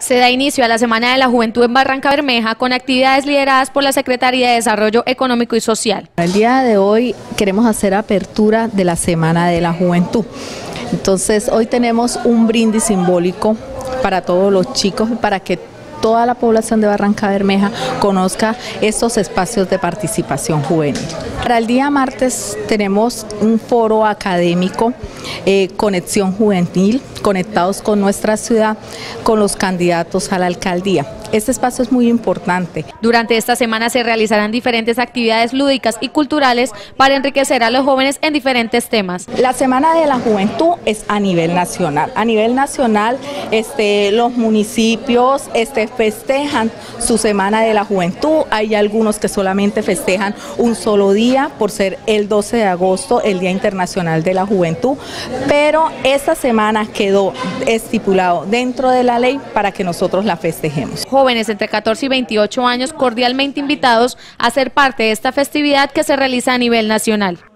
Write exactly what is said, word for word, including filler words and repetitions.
Se da inicio a la Semana de la Juventud en Barrancabermeja con actividades lideradas por la Secretaría de Desarrollo Económico y Social. El día de hoy queremos hacer apertura de la Semana de la Juventud. Entonces hoy tenemos un brindis simbólico para todos los chicos, para que toda la población de Barrancabermeja conozca estos espacios de participación juvenil. Para el día martes tenemos un foro académico, eh, Conexión Juvenil, conectados con nuestra ciudad, con los candidatos a la alcaldía. Este espacio es muy importante. Durante esta semana se realizarán diferentes actividades lúdicas y culturales para enriquecer a los jóvenes en diferentes temas. La Semana de la Juventud es a nivel nacional. A nivel nacional, este, los municipios este, festejan su Semana de la Juventud. Hay algunos que solamente festejan un solo día por ser el doce de agosto, el Día Internacional de la Juventud. Pero esta semana quedó estipulado dentro de la ley para que nosotros la festejemos. Jóvenes entre catorce y veintiocho años cordialmente invitados a ser parte de esta festividad que se realiza a nivel nacional.